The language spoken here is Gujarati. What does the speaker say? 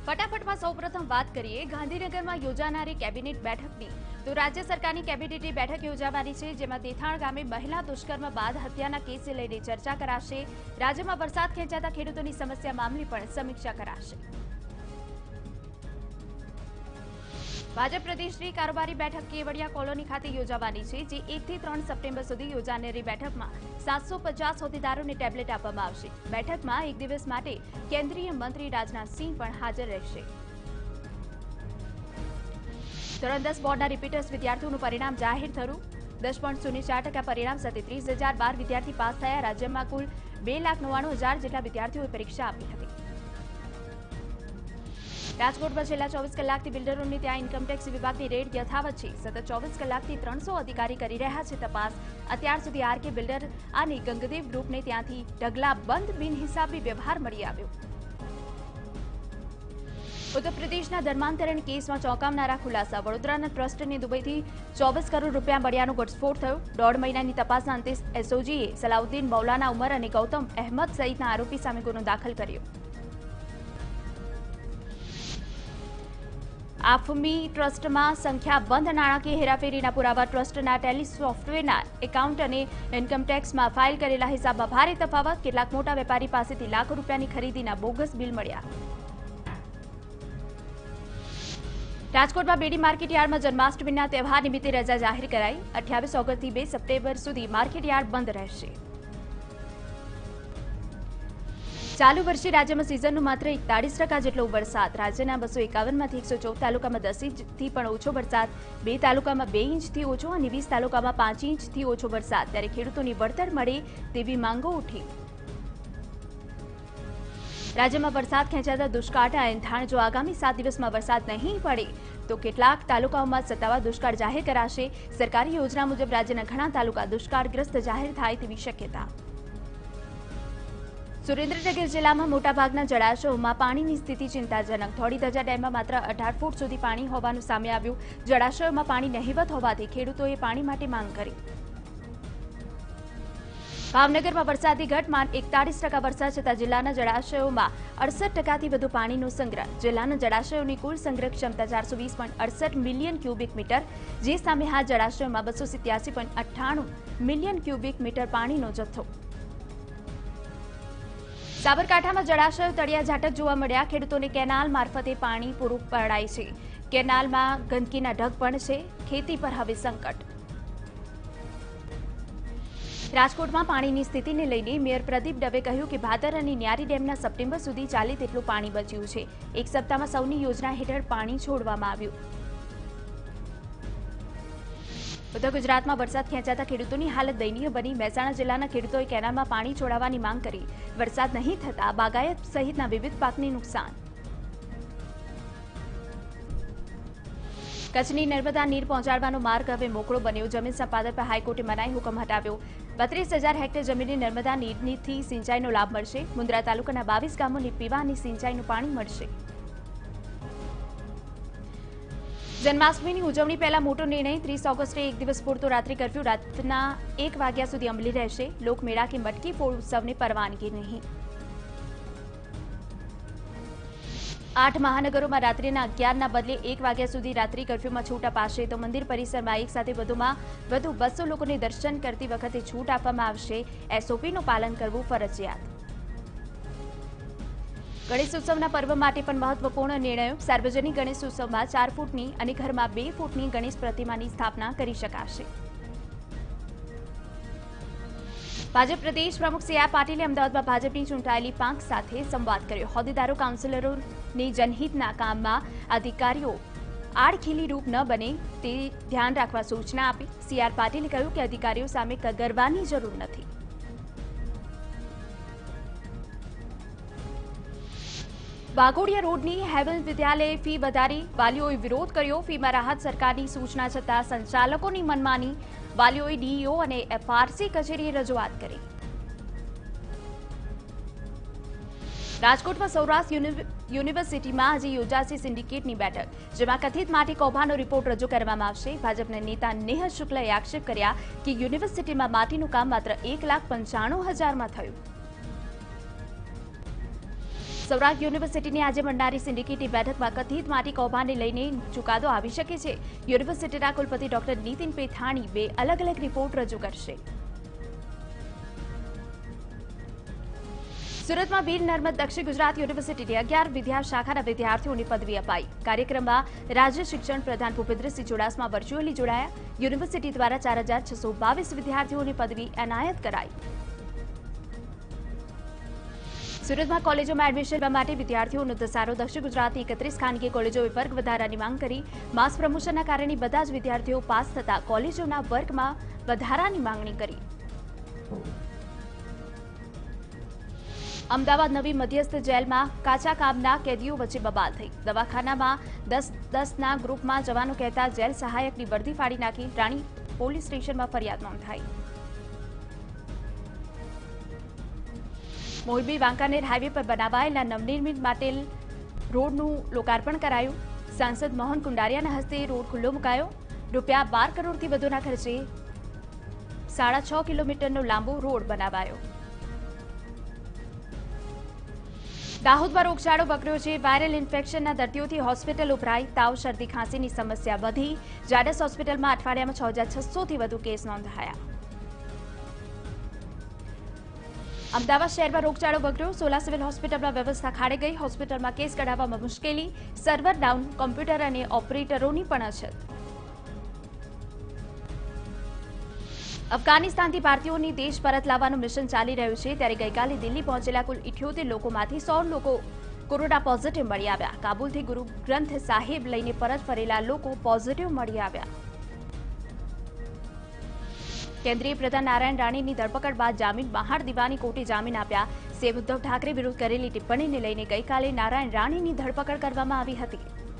ફટાફટમાં સૌપ્રથમ વાત કરીએ ગાંધીનગરમાં યોજાનારી કેબિનેટ બેઠકની તો રાજ્ય સરકારની કેબિનેટની બેઠક યોજાવાની છે, જેમાં દેથાણ ગામે મહિલા દુષ્કર્મ બાદ હત્યાના કેસને લઈને ચર્ચા કરાશે। રાજ્યમાં વરસાદ ખેંચાતા ખેડૂતોની સમસ્યા મામલે પણ સમીક્ષા કરાશે। ભાજપ પ્રદેશની કારોબારી બેઠક કેવડિયા કોલોની ખાતે યોજાવાની છે, જે 1 થી 3 સપ્ટેમ્બર સુધી યોજાનારી બેઠકમાં 750 હોદ્દેદારોને ટેબ્લેટ આપવામાં આવશે। બેઠકમાં એક દિવસ માટે કેન્દ્રીય મંત્રી રાજનાથસિંહ પણ હાજર રહેશે। ધોરણ 10 બોર્ડના રિપીટર્સ વિદ્યાર્થીઓનું પરિણામ જાહેર થયું। 10.04% પરિણામ સાથે 30,012 વિદ્યાર્થી પાસ થયા। રાજ્યમાં કુલ 2,99,000 જેટલા વિદ્યાર્થીઓએ પરીક્ષા આપી હતી। રાજકોટમાં છેલ્લા 24 કલાકથી બિલ્ડરોને ત્યાં ઇન્કમટેક્સ વિભાગની રેડ યથાવત છે। સતત 24 કલાકથી 300 અધિકારી કરી રહ્યા છે તપાસ। અત્યાર સુધી આરકે બિલ્ડર અને ગંગદેવ ગ્રુપને ત્યાંથી ઢગલાબંધ બિનહિસાબી વ્યવહાર મળી આવ્યો। ઉત્તર પ્રદેશના ધર્માંતરણ કેસમાં ચોંકાવનારા ખુલાસા। વડોદરાના ટ્રસ્ટને દુબઈથી 24 કરોડ રૂપિયા મળ્યાનો ઘટસ્ફોટ થયો। 1.5 મહિનાની તપાસના અંતે એસઓજીએ સલાઉદ્દીન, મૌલાના ઉમર અને ગૌતમ અહેમદ સહિતના આરોપી સામે ગુનો દાખલ કર્યો। આફમી ટ્રસ્ટમાં સંખ્યાબંધ નાણાકીય હેરાફેરીના પુરાવા। ટ્રસ્ટના ટેલી સોફ્ટવેરના એકાઉન્ટ અને ઇન્કમટેક્સમાં ફાઇલ કરેલા હિસાબમાં ભારે તફાવત। કેટલાક મોટા વેપારી પાસેથી લાખો રૂપિયાની ખરીદીના બોગસ બિલ મળ્યા। રાજકોટમાં બેડી માર્કેટયાર્ડમાં જન્માષ્ટમીના તહેવાર નિમિત્તે રજા જાહેર કરાઈ। 28 ઓગસ્ટથી 2 સપ્ટેમ્બર સુધી માર્કેટયાર્ડ બંધ રહેશે। ચાલુ વર્ષે રાજ્યમાં સિઝનનો માત્ર 41% જેટલો વરસાદ। રાજ્યના 251માંથી 114 તાલુકામાં 10 ઇંચથી પણ ઓછો વરસાદ, 2 તાલુકામાં 2 ઇંચથી ઓછો અને 20 તાલુકામાં 5 ઇંચથી ઓછો વરસાદ। ત્યારે ખેડૂતોની વળતર મળે તેવી માંગો ઉઠી। રાજ્યમાં વરસાદ ખેંચાતા દુષ્કાળના એંધાણ। જો આગામી 7 દિવસમાં વરસાદ નહીં પડે તો કેટલાક તાલુકાઓમાં સત્તાવાર દુષ્કાળ જાહેર કરાશે। સરકારી યોજના મુજબ રાજ્યના ઘણા તાલુકા દુષ્કાળગ્રસ્ત જાહેર થાય તેવી શક્યતા। સુરેન્દ્રનગર જિલ્લામાં મોટાભાગના જળાશયોમાં પાણીની સ્થિતિ ચિંતાજનક। ધોળીધજા ડેમમાં માત્ર 18 ફૂટ સુધી પાણી હોવાનું સામે આવ્યું। જળાશયોમાં પાણી નહિવત હોવાથી ખેડૂતોએ પાણી માટે માંગ કરી। ભાવનગરમાં વરસાદી ઘટમાન। 41% વરસાદ છતાં જિલ્લાના જળાશયોમાં 68%થી વધુ પાણીનો સંગ્રહ। જિલ્લાના જળાશયોની કુલ સંગ્રહ ક્ષમતા 420.68 મિલિયન ક્યુબિક મીટર, જે સામે હાલ જળાશયોમાં 287.98 મિલિયન ક્યુબિક મીટર પાણીનો જથ્થો। સાબરકાંઠામાં જળાશયો તળિયા ઝાટક જોવા મળ્યા। ખેડૂતોને કેનાલ મારફતે પાણી પૂરું પડાય છે। કેનાલમાં ગંદકીના ઢગ પણ છે। ખેતી પર હવે સંકટ। રાજકોટમાં પાણીની સ્થિતિને લઈને મેયર પ્રદીપ દવે કહ્યું કે ભાદર અને ન્યારી ડેમના સપ્ટેમ્બર સુધી ચાલે તેટલું પાણી બચ્યું છે। એક સપ્તાહમાં સૌની યોજના હેઠળ પાણી છોડવામાં આવ્યું। ઉત્તર ગુજરાતમાં વરસાદ ખેંચાતા ખેડૂતોની હાલત દયનીય બની। મહેસાણા જિલ્લાના ખેડૂતોએ કેનાલમાં પાણી છોડાવવાની માંગ કરી। વરસાદ નહીં થતા બાગાયત સહિતના વિવિધ પાકને નુકસાન। કચ્છની નર્મદા નીર પહોંચાડવાનો માર્ગ હવે મોકળો બન્યો। જમીન સંપાદન પર હાઈકોર્ટે મનાઈ હુકમ હટાવ્યો। 32,000 હેક્ટર જમીનને નર્મદા નીરથી સિંચાઈનો લાભ મળશે। મુન્દ્રા તાલુકાના 22 ગામોને પીવાની સિંચાઈનું પાણી મળશે। જન્માષ્ટમીની ઉજવણી પહેલા મોટો નિર્ણય। 30 ઓગસ્ટે એક દિવસ પૂરતો રાત્રિ કર્ફ્યુ રાતના 1 વાગ્યા સુધી અમલી રહેશે। લોકમેળા કે મટકી ફોડ ઉત્સવને પરવાનગી નહીં। 8 મહાનગરોમાં રાત્રિના 11ના બદલે 1 વાગ્યા સુધી રાત્રિ કર્ફ્યુમાં છૂટ અપાશે। તો મંદિર પરિસરમાં એક સાથે વધુમાં વધુ 200 લોકોને દર્શન કરતી વખતે છૂટ આપવામાં આવશે। એસઓપીનું પાલન કરવું ફરજિયાત। ગણેશ ઉત્સવના પર્વ માટે પણ મહત્વપૂર્ણ નિર્ણયો। સાર્વજનિક ગણેશ ઉત્સવમાં 4 ફૂટની અને ઘરમાં 2 ફૂટની ગણેશ પ્રતિમાની સ્થાપના કરી શકાશે। ભાજપ પ્રદેશ પ્રમુખ સી આર પાટીલે અમદાવાદમાં ભાજપની ચૂંટાયેલી પાંખ સાથે સંવાદ કર્યો। હોદ્દેદારો, કાઉન્સિલરોની જનહિતના કામમાં અધિકારીઓ આડખીલી રૂપ ન બને તે ધ્યાન રાખવા સૂચના આપી। સી આર પાટીલે કહ્યું કે અધિકારીઓ સામે કગરવાની જરૂર નથી। વાઘોડિયા રોડની હેવલ વિદ્યાલયે ફી વધારી। વાલીઓએ વિરોધ કર્યો। ફીમાં રાહત સરકારની સૂચના છતાં સંચાલકોની મનમાની। વાલીઓએ ડીઈઓ અને એફઆરસી કચેરીએ રજૂઆત કરી। રાજકોટમાં સૌરાષ્ટ્ર યુનિવર્સિટીમાં આજે યોજાશે સિન્ડિકેટની બેઠક, જેમાં કથિત માટી કૌભાંડનો રિપોર્ટ રજૂ કરવામાં આવશે। ભાજપના નેતા નેહ શુક્લએ આક્ષેપ કર્યા કે યુનિવર્સિટીમાં માટીનું કામ માત્ર 1,95,000માં થયું। સૌરાષ્ટ્ર યુનિવર્સિટીની આજે મળનારી સિન્ડિકેટની બેઠકમાં કથિત માટી કૌભાંડને લઈને ચુકાદો આવી શકે છે. યુનિવર્સિટીના કુલપતિ ડોક્ટર નીતિન પેથાણી બે અલગ અલગ રિપોર્ટ રજૂ કરશે. સુરતમાં વીર નર્મદ દક્ષિણ ગુજરાત યુનિવર્સિટીની 11 વિદ્યા શાખાના વિદ્યાર્થીઓને પદવી અપાઈ. કાર્યક્રમમાં રાજ્ય શિક્ષણ પ્રધાન ભૂપેન્દ્રસિંહ ચુડાસમા વર્ચ્યુઅલી જોડાયા. યુનિવર્સિટી દ્વારા 4622 વિદ્યાર્થીઓને પદવી એનાયત કરાઈ. સુરતમાં કોલેજોમાં એડમિશન લેવા માટે વિદ્યાર્થીઓનો ધસારો. દક્ષિણ ગુજરાતની 31 ખાનગી કોલેજોએ વર્ગ વધારાની માંગ કરી. માસ પ્રમોશનના કારણે બધા જ વિદ્યાર્થીઓ પાસ થતા કોલેજોના વર્ગમાં વધારાની માંગણી કરી. અમદાવાદ નવી મધ્યસ્થ જેલમાં કાચા કામના કેદીઓ વચ્ચે બબાલ થઈ. દવાખાનામાં 10-10ના ગ્રુપમાં જવાનું કહેતા જેલ સહાયકની વર્દી ફાડી નાખી. રાણી પોલીસ સ્ટેશનમાં ફરિયાદ નોંધાઈ. મોરબી વાંકાનેર હાઈવે પર બનાવાયેલા નવનિર્મિત માટેલ રોડનું લોકાર્પણ કરાયું. સાંસદ મોહન કુંડારિયાના હસ્તે રોડ ખુલ્લો મુકાયો. રૂપિયા 12 કરોડથી વધુના ખર્ચે 6.5 કિલોમીટરનો લાંબો રોડ બનાવાયો. દાહોદમાં રોગચાળો વકર્યો છે. વાયરલ ઇન્ફેક્શનના દર્દીઓથી હોસ્પિટલ ઉભરાઈ. તાવ, શરદી, ખાંસીની સમસ્યા વધી. જાડસ હોસ્પિટલમાં અઠવાડિયામાં 6600થી વધુ કેસ નોંધાયા. અમદાવાદ શહેરમાં રોગચાળો વકર્યો. સોલા સિવિલ હોસ્પિટલમાં વ્યવસ્થા ખાડે ગઈ. હોસ્પિટલમાં કેસ કઢાવવામાં મુશ્કેલી. સર્વર ડાઉન, કોમ્પ્યુટર અને ઓપરેટરોની પણ અછત. અફઘાનિસ્તાનથી ભારતીયોની દેશ પરત લાવવાનું મિશન ચાલી રહ્યું છે. ત્યારે ગઈકાલે દિલ્હી પહોંચેલા કુલ 78 લોકોમાંથી 100 લોકો કોરોના પોઝિટિવ મળી આવ્યા. કાબુલથી ગુરુ ગ્રંથ સાહિબ લઈને પરત ફરેલા લોકો પોઝિટિવ મળી આવ્યા. કેન્દ્રીય પ્રધાન નારાયણ રાણીની ધરપકડ બાદ જામીન બહાર દીવાની કોર્ટે જામીન આપ્યા. સીએમ ઉદ્ધવ ઠાકરે વિરુદ્ધ કરેલી ટિપ્પણીને લઈને ગઈકાલે નારાયણ રાણીની ધરપકડ કરવામાં આવી હતી.